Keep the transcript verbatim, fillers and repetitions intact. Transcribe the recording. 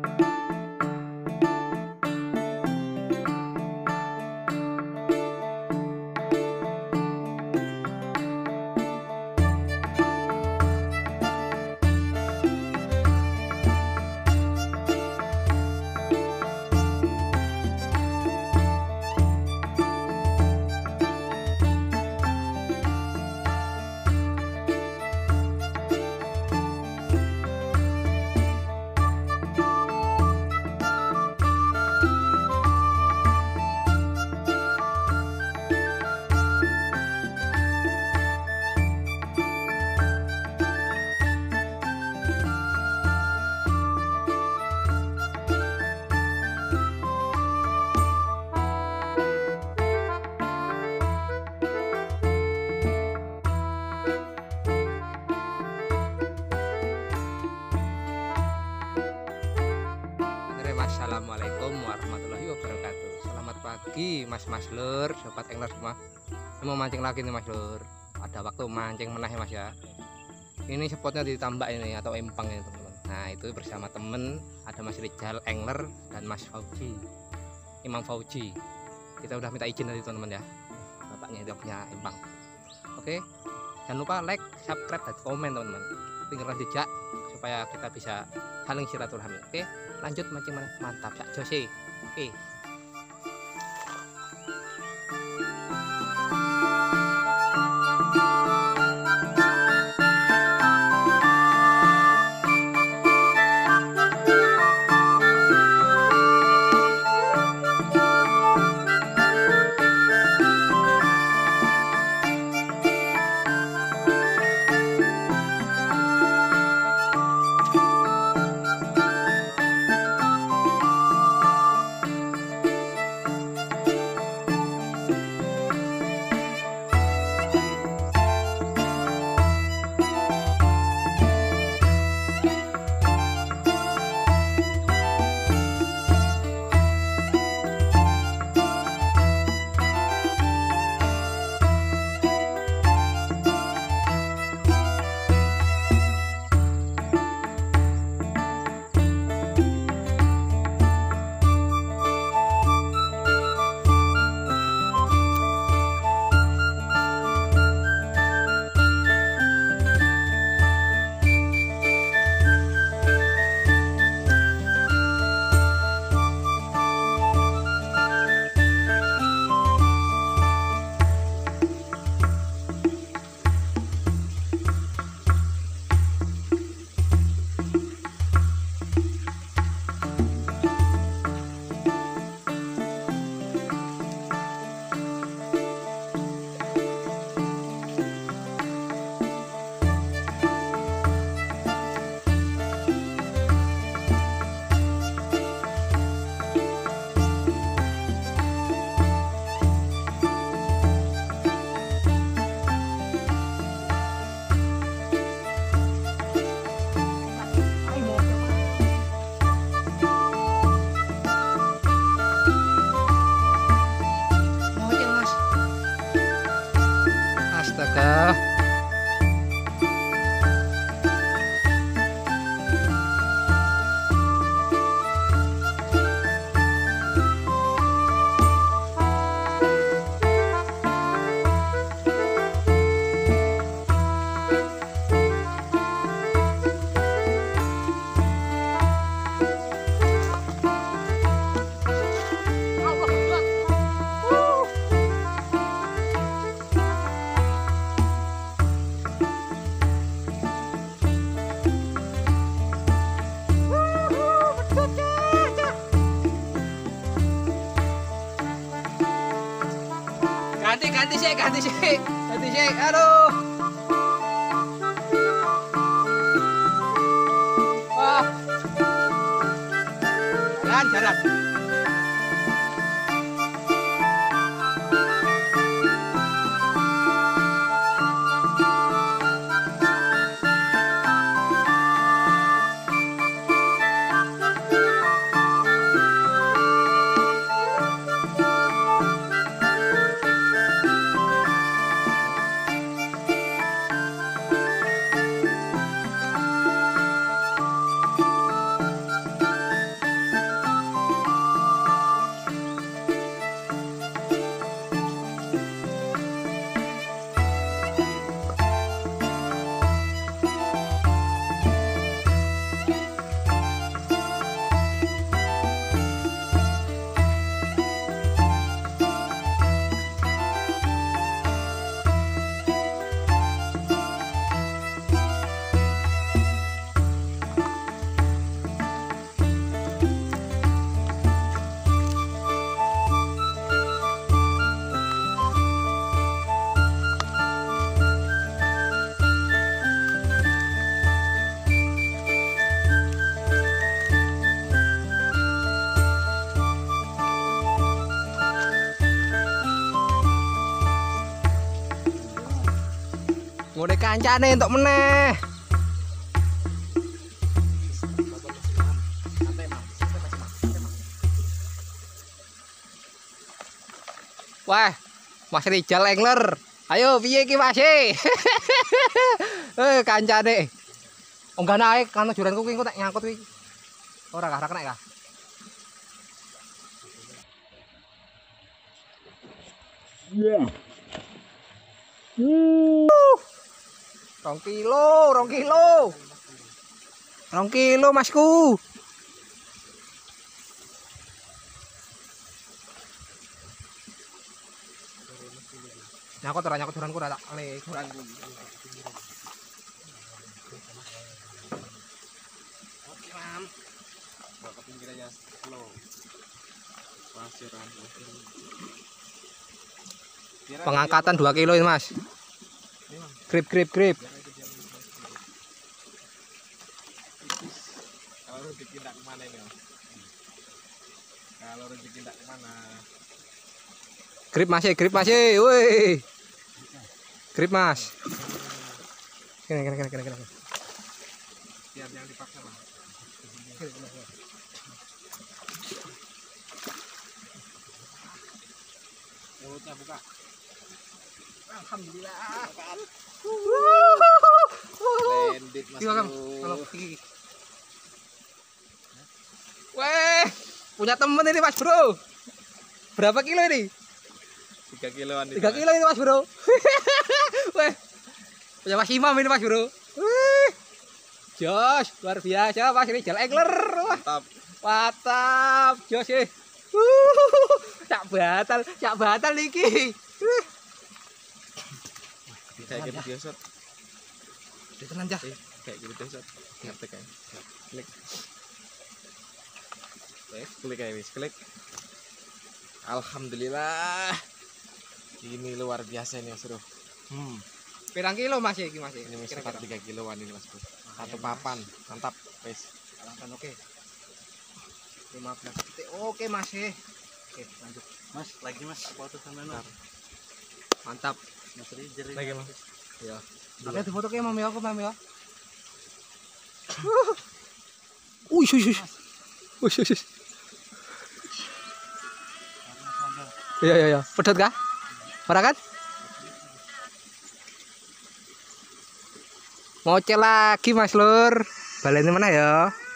Assalamualaikum warahmatullahi wabarakatuh. Selamat pagi mas-mas lur, sobat angler semua. Saya mau mancing lagi nih mas lur. Ada waktu mancing menah ya mas ya. Ini spotnya di tambak ini atau empang ini teman-teman. Nah itu bersama temen ada Mas Rizal angler dan Mas Fauji, Imam Fauji. Kita udah minta izin dari teman-teman ya. Bapaknya itu punya empang. Oke, jangan lupa like, subscribe, dan komen teman-teman. Tinggalkan jejak supaya kita bisa saling silaturahmi. Oke, lanjut mancing mana? Mantap, Cak Jose. Oke. Astaga. Ganti ganti sih, ganti sih, ganti sih. Aduh. Wah. Jalan, jalan. kancane untuk meneh. Wah, Mas Rijal angler. Ayo piye iki Mas? Eh kancane. Enggak naik kan joranku kuwi engko tak nyangkut kuwi. Ora kah, ora kena kah? Iya. Uh. Rong kilo, rong kilo. Rong kilo Masku. Nyangkut ora nyangkut joranku ora tak le joranku. Oke, Mam. Bawa ke pinggir aja slow. Pasiran. Pengangkatan dua kilo ini Mas. Grip grip grip. Kalau rezeki tak kemana ini Mas? Kalau rezeki tak kemana? Grip masih, grip masih, woi. Grip Mas. Kene kene kene kene kene. Biar jangan dipaksa Bang. Mulutnya buka. Alhamdulillah. Landed Mas. Kalau weh, punya temen ini Mas Bro. Berapa kilo ini? tiga kiloan. tiga kilo ini Mas Bro. Weh. Punya Mas Imam ini Mas Bro. Wih. Jos, luar biasa Mas Rijal angler. Mantap. Mantap, jos eh. Cak batal, cak batal iki. Kayak gitu biasa. Ditenan jah. Kayak gitu biasa. Ngetek kayak. Klik. Wes, klik aja wis, klik. Alhamdulillah. Ini luar biasa nih Mas Bro. Hmm. Pirang kilo Mas iki Mas? Ini sekitar tiga kiloan ini Mas Bro. Satu papan, mantap. Wes. Alangkan oke. lima belas detik. Oke Mas. Oke, lanjut. Mas, lagi Mas, foto sama Mas. Mantap. Mas Rijal lagi Mas. Ya. Oke, di foto ke Mam ya, aku Mam ya. Uy, uy, uy. Uy, uy, uy. Iya, iya, iya. Pedot kah? Ora kan? Mau lagi Mas Lur. Baleni mana ya?